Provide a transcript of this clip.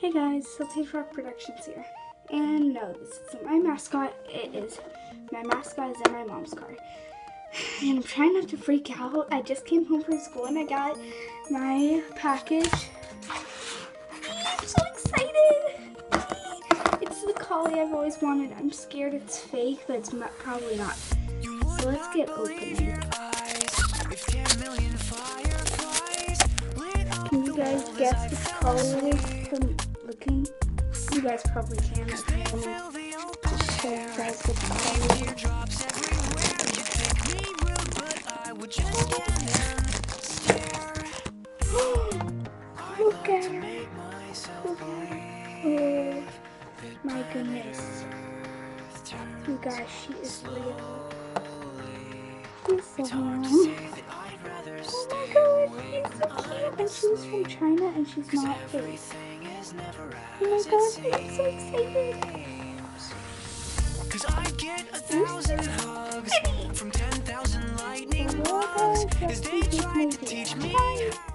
Hey guys, Siltage Rock Productions here. And no, this isn't my mascot. It is my mascot is in my mom's car. And I'm trying not to freak out. I just came home from school and I got my package. I'm so excited! It's the collie I've always wanted. I'm scared it's fake, but it's probably not. So let's get opening. Can you guys guess which color it is from looking? You guys probably can. Just show you guys which color it is. Look at her. Look at her. Oh my goodness. You guys, she is real. She's so warm. Oh my god, she's so cute. And she's from China and she's not fake. Oh my gosh, I'm so excited. Cause I get 1,000 hugs from 10,000 lightning bugs. Cause they tried to teach me